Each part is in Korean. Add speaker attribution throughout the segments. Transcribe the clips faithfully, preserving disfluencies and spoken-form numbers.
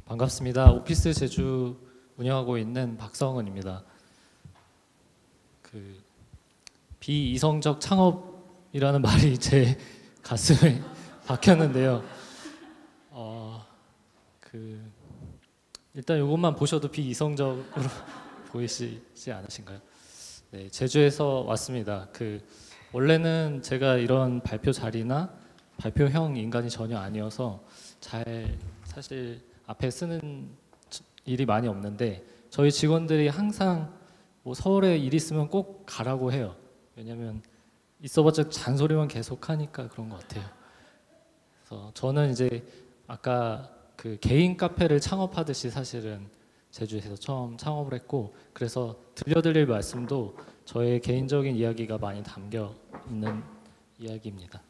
Speaker 1: 반갑습니다. 오피스 제주 운영하고 있는 박성은입니다. 그 비이성적 창업이라는 말이 제 가슴에 박혔는데요. 어, 그 일단 이것만 보셔도 비이성적으로 보이시지 않으신가요? 네, 제주에서 왔습니다. 그 원래는 제가 이런 발표 자리나 발표형 인간이 전혀 아니어서 잘 사실 앞에 쓰는 일이 많이 없는데 저희 직원들이 항상 뭐 서울에 일 있으면 꼭 가라고 해요. 왜냐면 있어봤자 잔소리만 계속 하니까 그런 것 같아요. 그래서 저는 이제 아까 그 개인 카페를 창업하듯이 사실은 제주에서 처음 창업을 했고, 그래서 들려드릴 말씀도 저의 개인적인 이야기가 많이 담겨 있는 이야기입니다.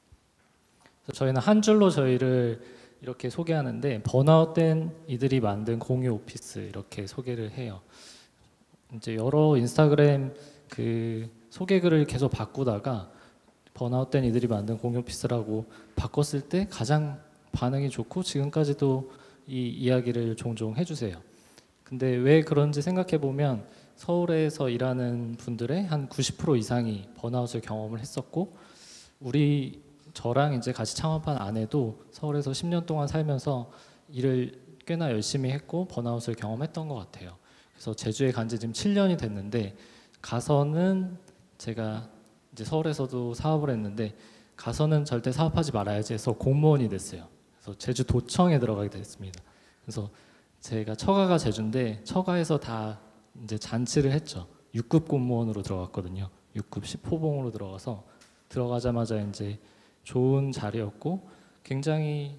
Speaker 1: 그래서 저희는 한 줄로 저희를 이렇게 소개하는데, 번아웃된 이들이 만든 공유 오피스 이렇게 소개를 해요. 이제 여러 인스타그램 그 소개글을 계속 바꾸다가 번아웃된 이들이 만든 공유 오피스라고 바꿨을 때 가장 반응이 좋고 지금까지도 이 이야기를 종종 해주세요. 근데 왜 그런지 생각해 보면 서울에서 일하는 분들의 한 구십 퍼센트 이상이 번아웃을 경험을 했었고, 우리 저랑 이제 같이 창업한 아내도 서울에서 십 년 동안 살면서 일을 꽤나 열심히 했고 번아웃을 경험했던 것 같아요. 그래서 제주에 간 지 지금 칠 년이 됐는데, 가서는 제가 이제 서울에서도 사업을 했는데 가서는 절대 사업하지 말아야지 해서 공무원이 됐어요. 그래서 제주도청에 들어가게 됐습니다. 그래서 제가 처가가 제주인데 처가에서 다 이제 잔치를 했죠. 육 급 공무원으로 들어갔거든요. 육 급 십 호봉으로 들어가서 들어가자마자 이제 좋은 자리였고 굉장히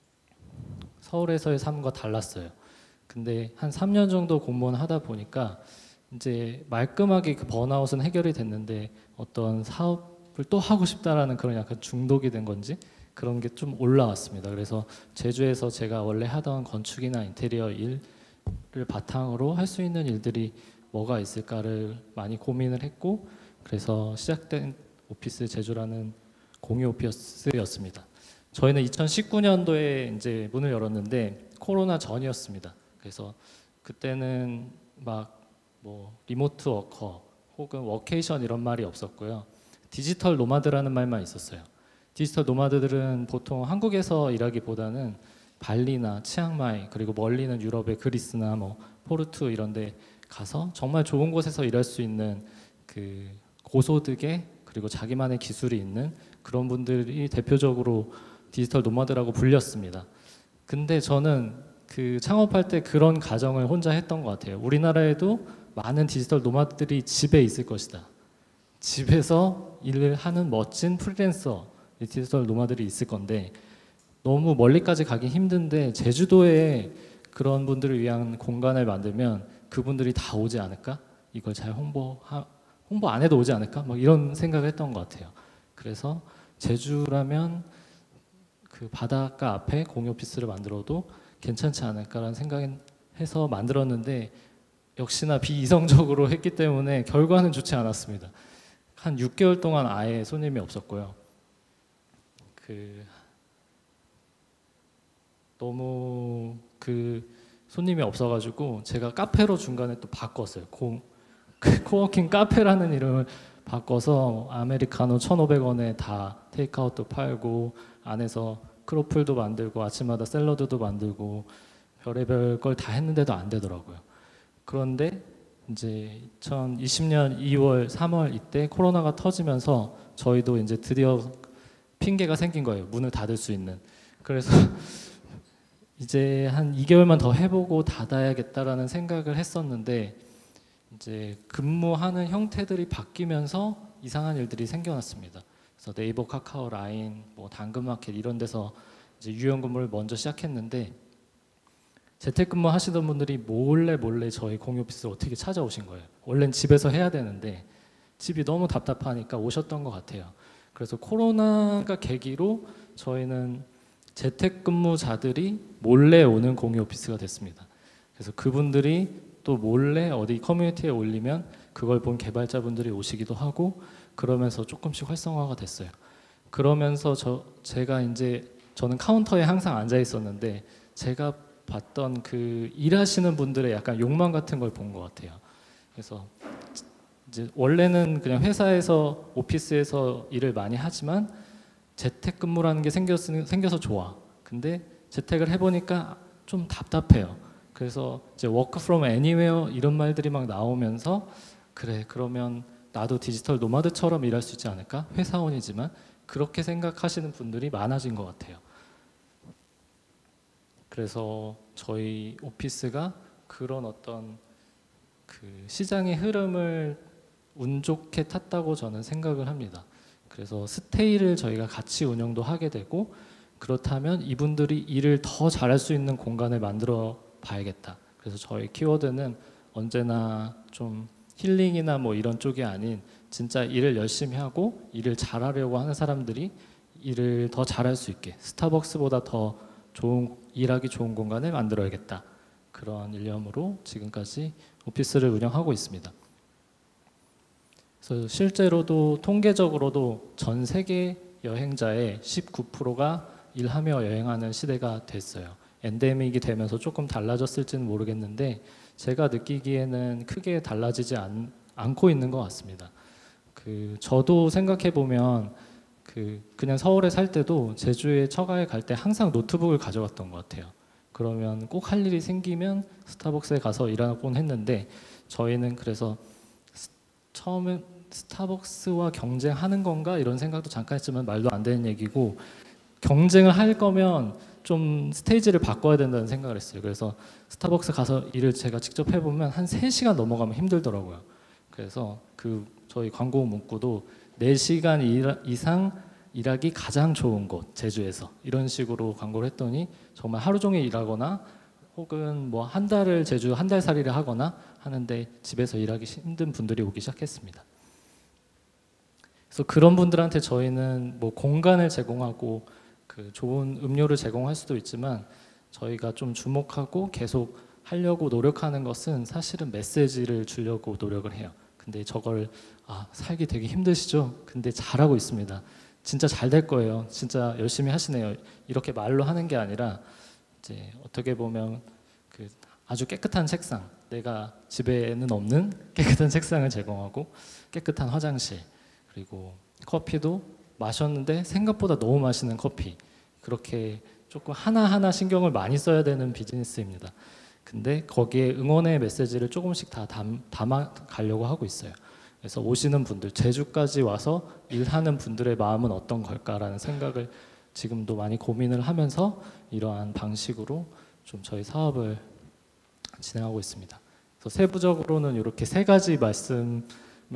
Speaker 1: 서울에서의 삶과 달랐어요. 근데 한 삼 년 정도 공무원 하다 보니까 이제 말끔하게 그 번아웃은 해결이 됐는데 어떤 사업을 또 하고 싶다라는 그런 약간 중독이 된 건지 그런 게 좀 올라왔습니다. 그래서 제주에서 제가 원래 하던 건축이나 인테리어 일을 바탕으로 할 수 있는 일들이 뭐가 있을까를 많이 고민을 했고, 그래서 시작된 오피스 제주라는 공유 오피스였습니다. 저희는 이천십구 년도에 이제 문을 열었는데 코로나 전이었습니다. 그래서 그때는 막 뭐 리모트 워커 혹은 워케이션 이런 말이 없었고요. 디지털 노마드라는 말만 있었어요. 디지털 노마드들은 보통 한국에서 일하기보다는 발리나 치앙마이 그리고 멀리는 유럽의 그리스나 뭐 포르투 이런 데 가서 정말 좋은 곳에서 일할 수 있는 그 고소득의 그리고 자기만의 기술이 있는 그런 분들이 대표적으로 디지털 노마드라고 불렸습니다. 근데 저는 그 창업할 때 그런 가정을 혼자 했던 것 같아요. 우리나라에도 많은 디지털 노마드들이 집에 있을 것이다. 집에서 일을 하는 멋진 프리랜서 디지털 노마드들이 있을 건데 너무 멀리까지 가기 힘든데 제주도에 그런 분들을 위한 공간을 만들면 그분들이 다 오지 않을까? 이걸 잘 홍보 홍보 안 해도 오지 않을까? 막 이런 생각을 했던 것 같아요. 그래서 제주라면 그 바닷가 앞에 공유 오피스를 만들어도 괜찮지 않을까라는 생각해서 만들었는데 역시나 비이성적으로 했기 때문에 결과는 좋지 않았습니다. 한 육 개월 동안 아예 손님이 없었고요. 그 너무 그 손님이 없어가지고 제가 카페로 중간에 또 바꿨어요. 고, 그 코워킹 카페라는 이름을 바꿔서 아메리카노 천오백 원에 다 테이크아웃도 팔고 안에서 크로플도 만들고 아침마다 샐러드도 만들고 별의별 걸 다 했는데도 안 되더라고요. 그런데 이제 이천이십 년 이월, 삼월 이때 코로나가 터지면서 저희도 이제 드디어 핑계가 생긴 거예요. 문을 닫을 수 있는. 그래서 이제 한 이 개월만 더 해보고 닫아야겠다라는 생각을 했었는데 이제 근무하는 형태들이 바뀌면서 이상한 일들이 생겨났습니다. 그래서 네이버, 카카오, 라인, 뭐 당근마켓 이런 데서 이제 유연근무를 먼저 시작했는데 재택근무 하시던 분들이 몰래 몰래 저희 공유 오피스를 어떻게 찾아오신 거예요. 원래는 집에서 해야 되는데 집이 너무 답답하니까 오셨던 것 같아요. 그래서 코로나가 계기로 저희는 재택근무자들이 몰래 오는 공유 오피스가 됐습니다. 그래서 그분들이 또 몰래 어디 커뮤니티에 올리면 그걸 본 개발자분들이 오시기도 하고 그러면서 조금씩 활성화가 됐어요. 그러면서 저 제가 이제 저는 카운터에 항상 앉아 있었는데 제가 봤던 그 일하시는 분들의 약간 욕망 같은 걸 본 것 같아요. 그래서 이제 원래는 그냥 회사에서 오피스에서 일을 많이 하지만 재택근무라는 게 생겼, 생겨서 좋아. 근데 재택을 해보니까 좀 답답해요. 그래서 이제 work from anywhere 이런 말들이 막 나오면서 그래 그러면 나도 디지털 노마드처럼 일할 수 있지 않을까? 회사원이지만 그렇게 생각하시는 분들이 많아진 것 같아요. 그래서 저희 오피스가 그런 어떤 그 시장의 흐름을 운 좋게 탔다고 저는 생각을 합니다. 그래서 스테이를 저희가 같이 운영도 하게 되고 그렇다면 이분들이 일을 더 잘할 수 있는 공간을 만들어 봐야겠다. 그래서 저희 키워드는 언제나 좀 힐링이나 뭐 이런 쪽이 아닌 진짜 일을 열심히 하고 일을 잘하려고 하는 사람들이 일을 더 잘할 수 있게 스타벅스보다 더 좋은 일하기 좋은 공간을 만들어야겠다. 그런 일념으로 지금까지 오피스를 운영하고 있습니다. 그래서 실제로도 통계적으로도 전 세계 여행자의 십구 퍼센트가 일하며 여행하는 시대가 됐어요. 엔데믹이 되면서 조금 달라졌을지는 모르겠는데 제가 느끼기에는 크게 달라지지 않, 않고 있는 것 같습니다. 그 저도 생각해 보면 그 그냥 서울에 살 때도 제주에 처가에 갈 때 항상 노트북을 가져갔던 것 같아요. 그러면 꼭 할 일이 생기면 스타벅스에 가서 일하곤 했는데 저희는 그래서 처음에 스타벅스와 경쟁하는 건가 이런 생각도 잠깐 했지만 말도 안 되는 얘기고 경쟁을 할 거면 좀 스테이지를 바꿔야 된다는 생각을 했어요. 그래서 스타벅스 가서 일을 제가 직접 해보면 한 세 시간 넘어가면 힘들더라고요. 그래서 그 저희 광고 문구도 네 시간 이상 일하기 가장 좋은 곳 제주에서 이런 식으로 광고를 했더니 정말 하루 종일 일하거나 혹은 뭐 한 달을 제주 한 달 살이를 하거나 하는데 집에서 일하기 힘든 분들이 오기 시작했습니다. 그래서 그런 분들한테 저희는 뭐 공간을 제공하고 그 좋은 음료를 제공할 수도 있지만 저희가 좀 주목하고 계속 하려고 노력하는 것은 사실은 메시지를 주려고 노력을 해요. 근데 저걸 아, 살기 되게 힘드시죠? 근데 잘하고 있습니다. 진짜 잘 될 거예요. 진짜 열심히 하시네요. 이렇게 말로 하는 게 아니라 이제 어떻게 보면 그 아주 깨끗한 책상, 내가 집에는 없는 깨끗한 책상을 제공하고 깨끗한 화장실, 그리고 커피도 마셨는데 생각보다 너무 맛있는 커피, 그렇게 조금 하나하나 신경을 많이 써야 되는 비즈니스입니다. 근데 거기에 응원의 메시지를 조금씩 다 담, 담아 가려고 하고 있어요. 그래서 오시는 분들, 제주까지 와서 일하는 분들의 마음은 어떤 걸까라는 생각을 지금도 많이 고민을 하면서 이러한 방식으로 좀 저희 사업을 진행하고 있습니다. 그래서 세부적으로는 이렇게 세 가지 말씀을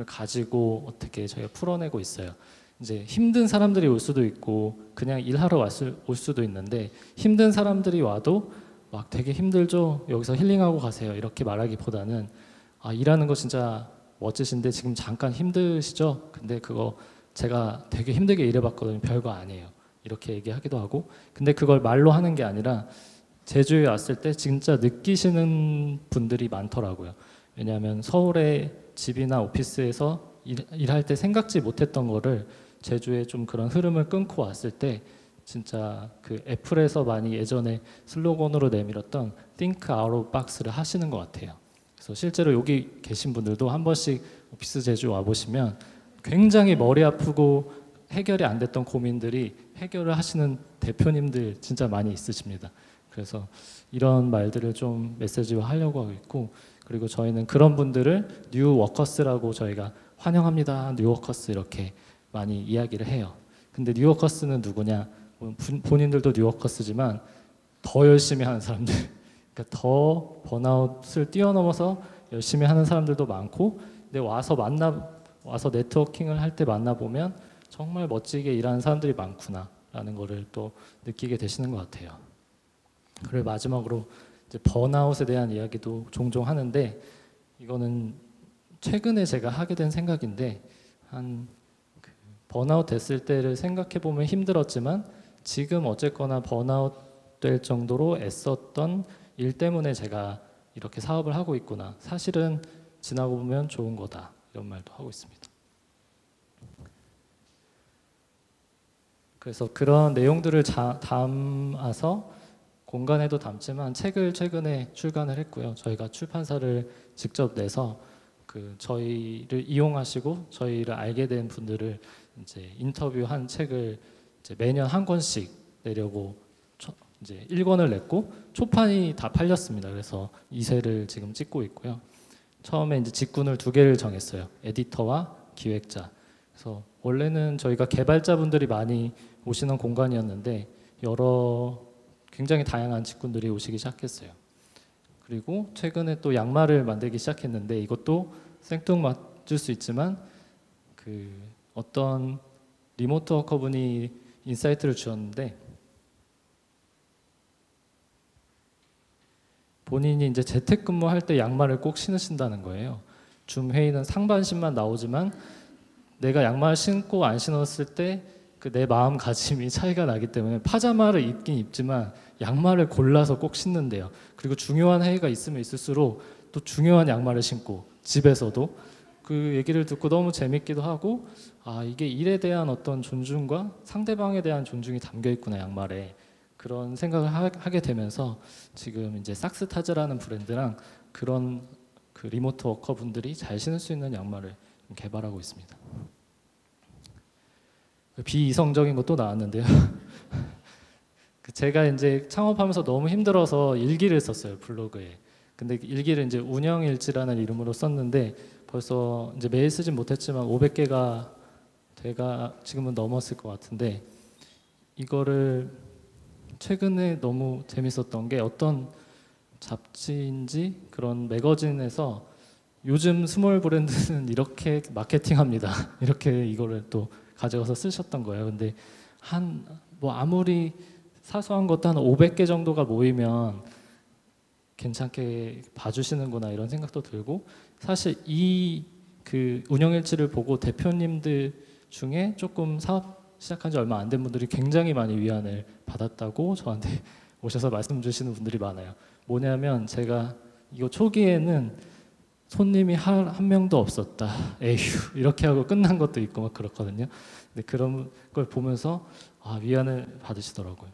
Speaker 1: 가지고 어떻게 저희가 풀어내고 있어요. 이제 힘든 사람들이 올 수도 있고 그냥 일하러 왔을, 올 수도 있는데 힘든 사람들이 와도 막 되게 힘들죠? 여기서 힐링하고 가세요. 이렇게 말하기보다는 아, 일하는 거 진짜 멋지신데 지금 잠깐 힘드시죠? 근데 그거 제가 되게 힘들게 일해봤거든요. 별거 아니에요. 이렇게 얘기하기도 하고 근데 그걸 말로 하는 게 아니라 제주에 왔을 때 진짜 느끼시는 분들이 많더라고요. 왜냐하면 서울의 집이나 오피스에서 일, 일할 때 생각지 못했던 거를 제주에 좀 그런 흐름을 끊고 왔을 때 진짜 그 애플에서 많이 예전에 슬로건으로 내밀었던 Think out of box를 하시는 것 같아요. 그래서 실제로 여기 계신 분들도 한 번씩 오피스 제주 와보시면 굉장히 머리 아프고 해결이 안 됐던 고민들이 해결을 하시는 대표님들 진짜 많이 있으십니다. 그래서 이런 말들을 좀 메시지화 하려고 하고 있고 그리고 저희는 그런 분들을 뉴 워커스라고 저희가 환영합니다. 뉴 워커스 이렇게 많이 이야기를 해요. 근데 뉴 워커스는 누구냐? 본인들도 뉴 워커스지만 더 열심히 하는 사람들 그러니까 더 번아웃을 뛰어넘어서 열심히 하는 사람들도 많고 근데 와서 만나 와서 네트워킹을 할 때 만나보면 정말 멋지게 일하는 사람들이 많구나 라는 거를 또 느끼게 되시는 것 같아요. 그리고 마지막으로 이제 번아웃에 대한 이야기도 종종 하는데 이거는 최근에 제가 하게 된 생각인데 한 그 번아웃 됐을 때를 생각해 보면 힘들었지만 지금 어쨌거나 번아웃 될 정도로 애썼던 일 때문에 제가 이렇게 사업을 하고 있구나. 사실은 지나고 보면 좋은 거다. 이런 말도 하고 있습니다. 그래서 그런 내용들을 자, 담아서 공간에도 담지만 책을 최근에 출간을 했고요. 저희가 출판사를 직접 내서 그 저희를 이용하시고 저희를 알게 된 분들을 이제 인터뷰한 책을 이제 매년 한 권씩 내려고 초, 이제 일 권을 냈고 초판이 다 팔렸습니다. 그래서 이 세를 지금 찍고 있고요. 처음에 이제 직군을 두 개를 정했어요. 에디터와 기획자. 그래서 원래는 저희가 개발자분들이 많이 오시는 공간이었는데 여러 굉장히 다양한 직군들이 오시기 시작했어요. 그리고 최근에 또 양말을 만들기 시작했는데 이것도 생뚱맞을 수 있지만 그 어떤 리모트 워커분이 인사이트를 주었는데 본인이 이제 재택근무할 때 양말을 꼭 신으신다는 거예요. 줌 회의는 상반신만 나오지만 내가 양말 신고 안 신었을 때 그 내 마음가짐이 차이가 나기 때문에 파자마를 입긴 입지만 양말을 골라서 꼭 신는데요. 그리고 중요한 회의가 있으면 있을수록 또 중요한 양말을 신고 집에서도 그 얘기를 듣고 너무 재밌기도 하고 아 이게 일에 대한 어떤 존중과 상대방에 대한 존중이 담겨 있구나 양말에 그런 생각을 하, 하게 되면서 지금 이제 삭스타즈라는 브랜드랑 그런 그 리모트 워커 분들이 잘 신을 수 있는 양말을 개발하고 있습니다. 비이성적인 것도 나왔는데요. 제가 이제 창업하면서 너무 힘들어서 일기를 썼어요 블로그에. 근데 일기를 이제 운영일지라는 이름으로 썼는데 벌써 이제 매일 쓰진 못했지만 오백 개가 돼가 지금은 넘었을 것 같은데 이거를 최근에 너무 재밌었던 게 어떤 잡지인지 그런 매거진에서 요즘 스몰 브랜드는 이렇게 마케팅합니다. 이렇게 이거를 또 가져가서 쓰셨던 거예요. 근데 한 뭐 아무리 사소한 것도 한 오백 개 정도가 모이면 괜찮게 봐주시는구나 이런 생각도 들고 사실 이 그 운영일지를 보고 대표님들 중에 조금 사업 시작한 지 얼마 안 된 분들이 굉장히 많이 위안을 받았다고 저한테 오셔서 말씀 주시는 분들이 많아요. 뭐냐면 제가 이거 초기에는 손님이 한, 한 명도 없었다. 에휴 이렇게 하고 끝난 것도 있고 막 그렇거든요. 근데 그런 걸 보면서 아, 위안을 받으시더라고요.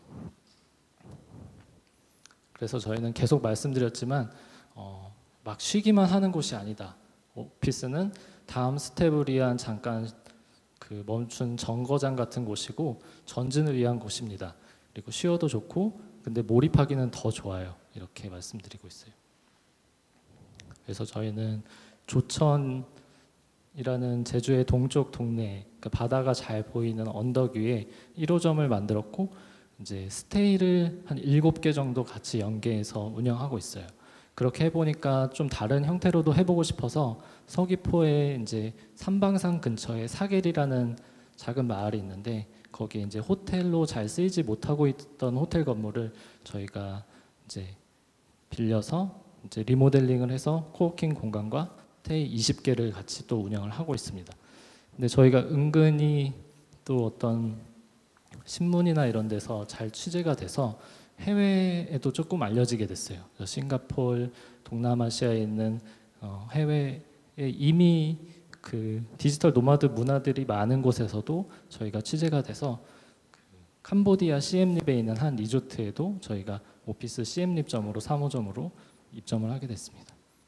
Speaker 1: 그래서 저희는 계속 말씀드렸지만 어, 막 쉬기만 하는 곳이 아니다. 오피스는 다음 스텝을 위한 잠깐 그 멈춘 정거장 같은 곳이고 전진을 위한 곳입니다. 그리고 쉬어도 좋고 근데 몰입하기는 더 좋아요. 이렇게 말씀드리고 있어요. 그래서 저희는 조천이라는 제주의 동쪽 동네, 그러니까 바다가 잘 보이는 언덕 위에 일 호점을 만들었고 이제 스테이를 한 일곱 개 정도 같이 연계해서 운영하고 있어요. 그렇게 해보니까 좀 다른 형태로도 해보고 싶어서 서귀포에 이제 삼방산 근처에 사계리라는 작은 마을이 있는데 거기에 이제 호텔로 잘 쓰이지 못하고 있던 호텔 건물을 저희가 이제 빌려서 이제 리모델링을 해서 코워킹 공간과 스테이 이십 개를 같이 또 운영을 하고 있습니다. 근데 저희가 은근히 또 어떤 신문이나 이런 데서 잘 취재가 돼서 해외에도 조금 알려지게 됐어요. 싱가포르, 동남아시아에 있는 어, 해외에 이미 그 디지털 노마드 문화들이 많은 곳에서도 저희가 취재가 돼서 그 캄보디아 시엠립에 있는 한 리조트에도 저희가 오피스 시엠립점으로 삼 호점으로 입점을 하게 됐습니다.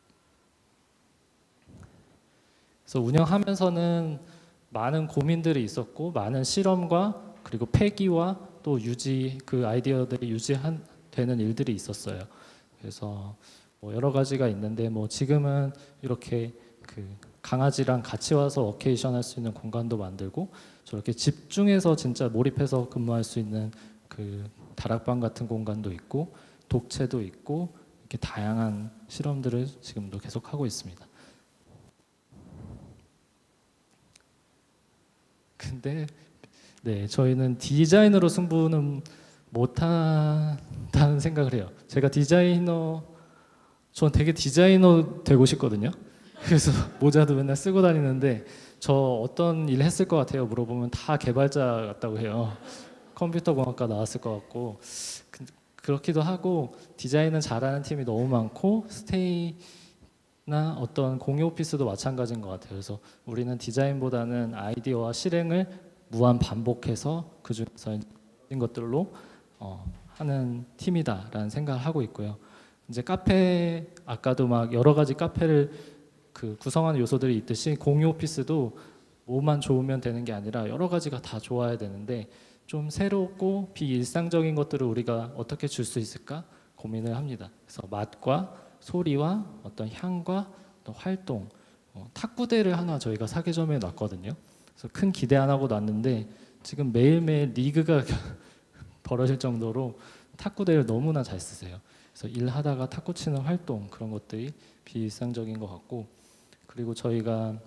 Speaker 1: 그래서 운영하면서는 많은 고민들이 있었고 많은 실험과 그리고 폐기와 또 유지 그 아이디어들이 유지되는 일들이 있었어요. 그래서 뭐 여러 가지가 있는데 뭐 지금은 이렇게 그 강아지랑 같이 와서 워케이션 할 수 있는 공간도 만들고 저렇게 집중해서 진짜 몰입해서 근무할 수 있는 그 다락방 같은 공간도 있고 독채도 있고 이렇게 다양한 실험들을 지금도 계속 하고 있습니다. 근데 네, 저희는 디자인으로 승부는 못한다는 생각을 해요. 제가 디자이너, 전 되게 디자이너 되고 싶거든요. 그래서 모자도 맨날 쓰고 다니는데 저 어떤 일 했을 것 같아요? 물어보면 다 개발자 같다고 해요. 컴퓨터 공학과 나왔을 것 같고 그, 그렇기도 하고 디자인은 잘하는 팀이 너무 많고 스테이나 어떤 공유 오피스도 마찬가지인 것 같아요. 그래서 우리는 디자인보다는 아이디어와 실행을 무한 반복해서 그 중에서 이런 것들로 어, 하는 팀이다라는 생각을 하고 있고요. 이제 카페 아까도 막 여러 가지 카페를 그 구성하는 요소들이 있듯이 공유 오피스도 뭐만 좋으면 되는 게 아니라 여러 가지가 다 좋아야 되는데 좀 새롭고 비일상적인 것들을 우리가 어떻게 줄 수 있을까 고민을 합니다. 그래서 맛과 소리와 어떤 향과 어떤 활동, 어, 탁구대를 하나 저희가 사계점에 놨거든요. 그래서 큰 기대 안 하고 놨는데 지금 매일매일 리그가 벌어질 정도로 탁구대를 너무나 잘 쓰세요. 그래서 일하다가 탁구 치는 활동 그런 것들이 비일상적인 것 같고, 그리고 저희가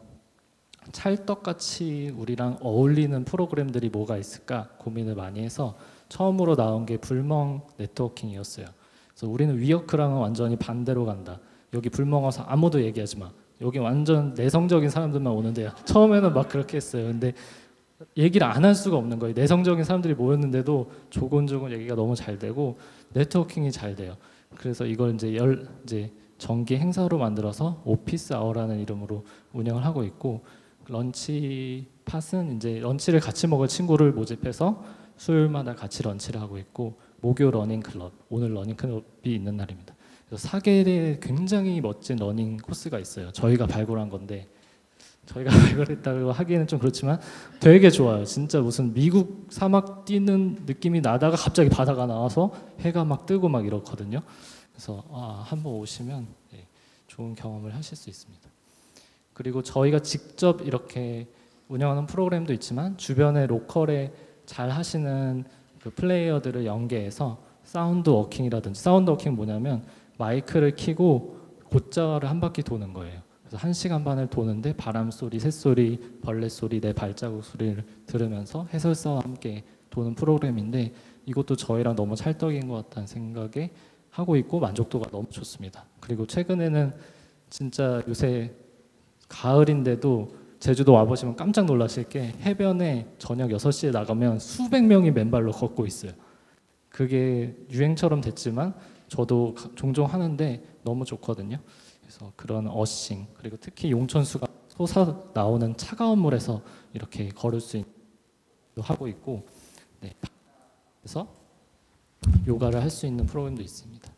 Speaker 1: 찰떡같이 우리랑 어울리는 프로그램들이 뭐가 있을까 고민을 많이 해서 처음으로 나온 게 불멍 네트워킹이었어요. 그래서 우리는 위워크랑은 완전히 반대로 간다. 여기 불멍 와서 아무도 얘기하지 마. 여기 완전 내성적인 사람들만 오는데요. 처음에는 막 그렇게 했어요. 근데 얘기를 안 할 수가 없는 거예요. 내성적인 사람들이 모였는데도 조곤조곤 얘기가 너무 잘 되고 네트워킹이 잘 돼요. 그래서 이걸 이제 열 이제 정기 행사로 만들어서 오피스 아워라는 이름으로 운영을 하고 있고, 런치 팟은 이제 런치를 같이 먹을 친구를 모집해서 수요일마다 같이 런치를 하고 있고, 목요 러닝 클럽, 오늘 러닝 클럽이 있는 날입니다. 그래서 사계에 굉장히 멋진 러닝 코스가 있어요. 저희가 발굴한 건데, 저희가 발굴했다고 하기에는 좀 그렇지만 되게 좋아요. 진짜 무슨 미국 사막 뛰는 느낌이 나다가 갑자기 바다가 나와서 해가 막 뜨고 막 이렇거든요. 그래서 아, 한번 오시면 네, 좋은 경험을 하실 수 있습니다. 그리고 저희가 직접 이렇게 운영하는 프로그램도 있지만 주변에 로컬에 잘 하시는 그 플레이어들을 연계해서 사운드 워킹이라든지, 사운드 워킹 뭐냐면 마이크를 켜고 곧자를 한 바퀴 도는 거예요. 그래서 한 시간 반을 도는데 바람 소리, 새소리, 벌레 소리, 내 발자국 소리를 들으면서 해설사와 함께 도는 프로그램인데, 이것도 저희랑 너무 찰떡인 것 같다는 생각에 하고 있고 만족도가 너무 좋습니다. 그리고 최근에는 진짜 요새 가을인데도 제주도 와보시면 깜짝 놀라실 게 해변에 저녁 여섯 시에 나가면 수백 명이 맨발로 걷고 있어요. 그게 유행처럼 됐지만 저도 종종 하는데 너무 좋거든요. 그래서 그런 어싱, 그리고 특히 용천수가 솟아 나오는 차가운 물에서 이렇게 걸을 수 있는 하고 있고, 네. 그래서 요가를 할 수 있는 프로그램도 있습니다.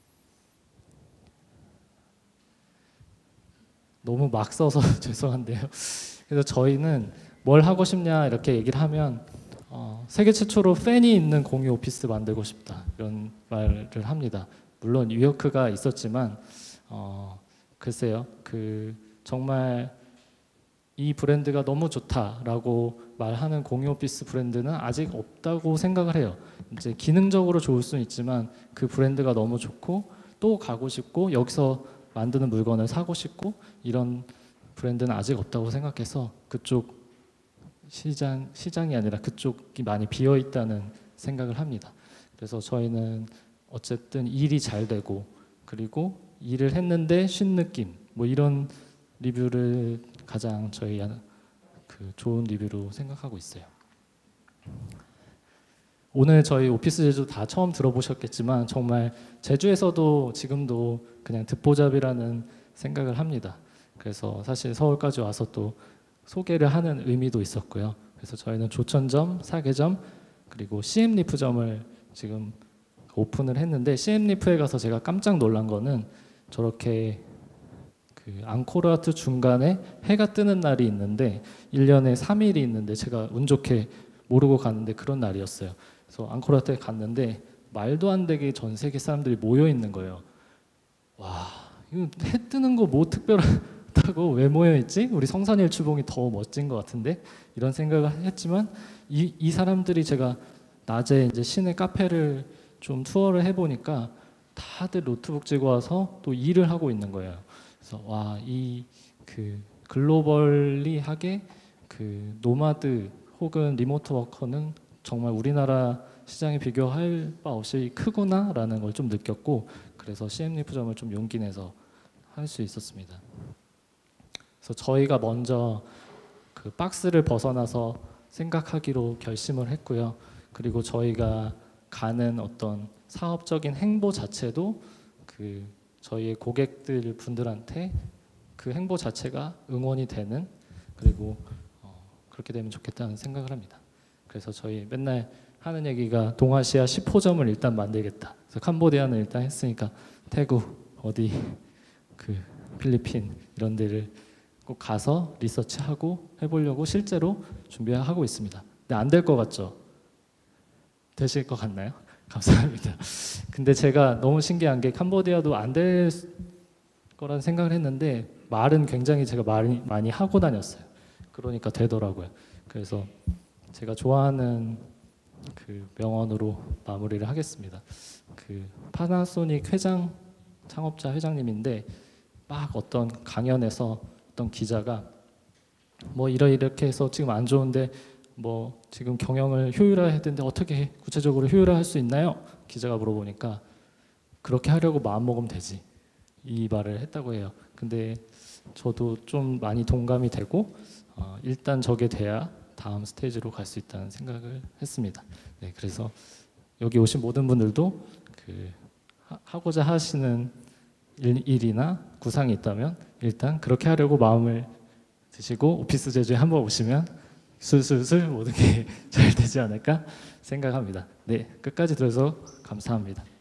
Speaker 1: 너무 막 써서 죄송한데요. 그래서 저희는 뭘 하고 싶냐 이렇게 얘기를 하면 어, 세계 최초로 팬이 있는 공유 오피스 만들고 싶다 이런 말을 합니다. 물론 뉴요크가 있었지만 어, 글쎄요, 그 정말 이 브랜드가 너무 좋다라고 말하는 공유 오피스 브랜드는 아직 없다고 생각을 해요. 이제 기능적으로 좋을 수는 있지만 그 브랜드가 너무 좋고 또 가고 싶고 여기서 만드는 물건을 사고 싶고 이런 브랜드는 아직 없다고 생각해서 그쪽 시장, 시장이 아니라 그쪽이 많이 비어 있다는 생각을 합니다. 그래서 저희는 어쨌든 일이 잘 되고 그리고 일을 했는데 쉰 느낌 뭐 이런 리뷰를 가장 저희 그 좋은 리뷰로 생각하고 있어요. 오늘 저희 오피스 제주 다 처음 들어보셨겠지만 정말 제주에서도 지금도 그냥 듣보잡이라는 생각을 합니다. 그래서 사실 서울까지 와서 또 소개를 하는 의미도 있었고요. 그래서 저희는 조천점, 사계점 그리고 씨엠리프점을 지금 오픈을 했는데, 씨엠리프에 가서 제가 깜짝 놀란 거는 저렇게 그 앙코르와트 중간에 해가 뜨는 날이 있는데 일 년에 삼 일이 있는데 제가 운 좋게 모르고 갔는데 그런 날이었어요. 그래서 앙코르와트에 갔는데 말도 안 되게 전 세계 사람들이 모여 있는 거예요. 와, 이거 해 뜨는 거 뭐 특별하다고 왜 모여 있지? 우리 성산일 추봉이 더 멋진 것 같은데 이런 생각을 했지만 이, 이 사람들이 제가 낮에 이제 시내 카페를 좀 투어를 해보니까 다들 노트북 들고 와서 또 일을 하고 있는 거예요. 그래서 와, 이 그 글로벌리하게 그 노마드 혹은 리모트 워커는 정말 우리나라 시장에 비교할 바 없이 크구나라는 걸 좀 느꼈고, 그래서 씨엠리프점을 좀 용기 내서 할 수 있었습니다. 그래서 저희가 먼저 그 박스를 벗어나서 생각하기로 결심을 했고요. 그리고 저희가 가는 어떤 사업적인 행보 자체도 그 저희의 고객들 분들한테 그 행보 자체가 응원이 되는, 그리고 어 그렇게 되면 좋겠다는 생각을 합니다. 그래서 저희 맨날 하는 얘기가 동아시아 십 호점을 일단 만들겠다. 그래서 캄보디아는 일단 했으니까 태국 어디 그 필리핀 이런 데를 꼭 가서 리서치하고 해보려고 실제로 준비하고 있습니다. 근데 안 될 것 같죠? 되실 것 같나요? 감사합니다. 근데 제가 너무 신기한 게 캄보디아도 안 될 거란 생각을 했는데 말은 굉장히 제가 많이, 많이 하고 다녔어요. 그러니까 되더라고요. 그래서 제가 좋아하는 그 명언으로 마무리를 하겠습니다. 그 파나소닉 회장 창업자 회장님인데 막 어떤 강연에서 어떤 기자가 뭐 이러 이렇게 해서 지금 안 좋은데 뭐 지금 경영을 효율화해야 되는데 어떻게 구체적으로 효율화할 수 있나요? 기자가 물어보니까 그렇게 하려고 마음 먹으면 되지 이 말을 했다고 해요. 근데 저도 좀 많이 동감이 되고 어, 일단 저게 돼야 다음 스테이지로 갈 수 있다는 생각을 했습니다. 네, 그래서 여기 오신 모든 분들도 그 하, 하고자 하시는 일, 일이나 구상이 있다면 일단 그렇게 하려고 마음을 드시고 오피스 제주에 한번 오시면 술술술 모든 게 잘 되지 않을까 생각합니다. 네, 끝까지 들어서 감사합니다.